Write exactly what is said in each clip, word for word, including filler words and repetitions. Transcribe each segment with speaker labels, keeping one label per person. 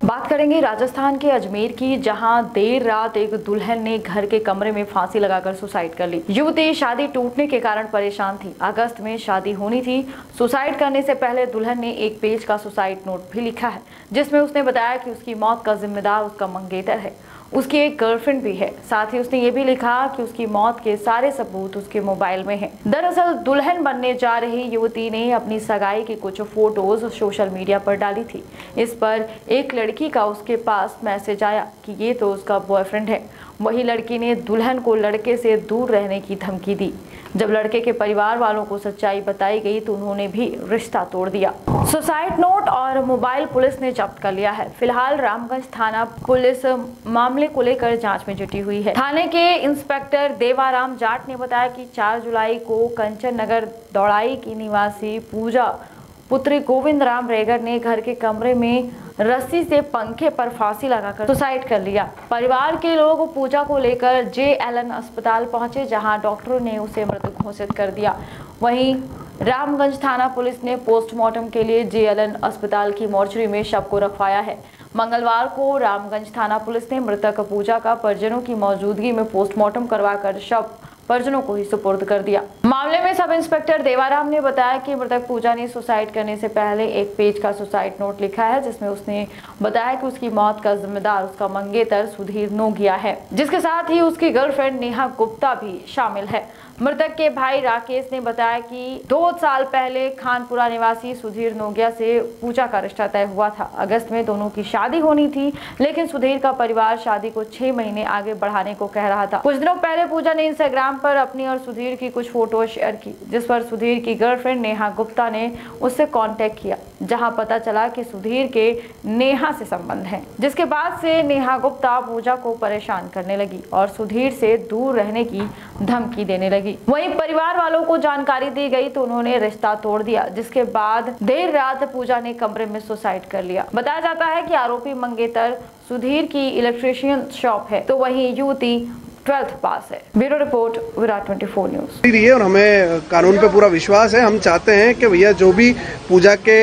Speaker 1: बात करेंगे राजस्थान के अजमेर की, जहां देर रात एक दुल्हन ने घर के कमरे में फांसी लगाकर सुसाइड कर ली। युवती शादी टूटने के कारण परेशान थी। अगस्त में शादी होनी थी। सुसाइड करने से पहले दुल्हन ने एक पेज का सुसाइड नोट भी लिखा है, जिसमें उसने बताया कि उसकी मौत का जिम्मेदार उसका मंगेतर है, उसकी एक गर्लफ्रेंड भी है। साथ ही उसने ये भी लिखा कि उसकी मौत के सारे सबूत उसके मोबाइल में हैं। दरअसल दुल्हन बनने जा रही युवती ने अपनी सगाई की कुछ फोटोज सोशल मीडिया पर डाली थी। इस पर एक लड़की का उसके पास मैसेज आया कि ये तो उसका बॉयफ्रेंड है। वही लड़की ने दुल्हन को लड़के से दूर रहने की धमकी दी। जब लड़के के परिवार वालों को सच्चाई बताई गई तो उन्होंने भी रिश्ता तोड़ दिया। सुसाइड नोट और मोबाइल पुलिस ने जब्त कर लिया है। फिलहाल रामगंज थाना पुलिस मामले को लेकर जांच में जुटी हुई है। थाने के इंस्पेक्टर देवाराम जाट ने बताया कि चार जुलाई को कंचन नगर दौड़ाई की निवासी पूजा पुत्री गोविंद राम रेगर ने घर के कमरे में रस्सी से पंखे पर फांसी लगाकर सुसाइड कर लिया। परिवार के लोग पूजा को लेकर जे एल एन अस्पताल पहुंचे, जहां डॉक्टरों ने उसे मृत घोषित कर दिया। वहीं रामगंज थाना पुलिस ने पोस्टमार्टम के लिए जे एल एन अस्पताल की मोर्चरी में शव को रखवाया है। मंगलवार को रामगंज थाना पुलिस ने मृतक पूजा का परिजनों की मौजूदगी में पोस्टमार्टम करवाकर शव परिजनों को ही सुपुर्द कर दिया। मामले में सब इंस्पेक्टर देवाराम ने बताया कि मृतक पूजा ने सुसाइड करने से पहले एक पेज का सुसाइड नोट लिखा है, जिसमें उसने बताया कि उसकी मौत का जिम्मेदार उसका मंगेतर सुधीर नोगिया है, जिसके साथ ही उसकी गर्लफ्रेंड नेहा गुप्ता भी शामिल है। मृतक के भाई राकेश ने बताया कि दो साल पहले खानपुरा निवासी सुधीर नोगिया से पूजा का रिश्ता तय हुआ था। अगस्त में दोनों की शादी होनी थी, लेकिन सुधीर का परिवार शादी को छह महीने आगे बढ़ाने को कह रहा था। कुछ दिनों पहले पूजा ने इंस्टाग्राम पर अपनी और सुधीर की कुछ फोटो शेयर की, जिस पर सुधीर की गर्लफ्रेंड नेहा गुप्ता ने उससे कांटेक्ट किया, जहां पता चला कि सुधीर के नेहा से संबंध है। जिसके बाद से नेहा गुप्ता पूजा को परेशान करने लगी और सुधीर से दूर रहने की धमकी देने लगी। वहीं परिवार वालों को जानकारी दी गई तो उन्होंने रिश्ता तोड़ दिया, जिसके बाद देर रात पूजा ने कमरे में सुसाइड कर लिया। बताया जाता है कि आरोपी मंगेतर सुधीर की इलेक्ट्रिशियन शॉप है, तो वहीं युवती ट्वेल्थ पास है। Bureau report, Virat twenty four news.
Speaker 2: और हमें कानून पे पूरा विश्वास है। हम चाहते हैं कि भैया जो भी पूजा के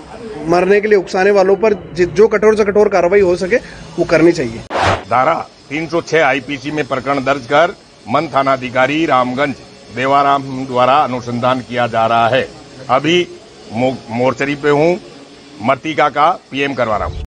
Speaker 2: मरने के लिए उकसाने वालों पर जो कठोर से कठोर कार्रवाई हो सके वो करनी चाहिए।
Speaker 3: धारा तीन सौ छह आई पी सी में प्रकरण दर्ज कर मन थानाधिकारी रामगंज देवाराम द्वारा अनुसंधान किया जा रहा है। अभी मोर्चरी पे हूँ, मृतिका का पी एम करवा रहा हूँ।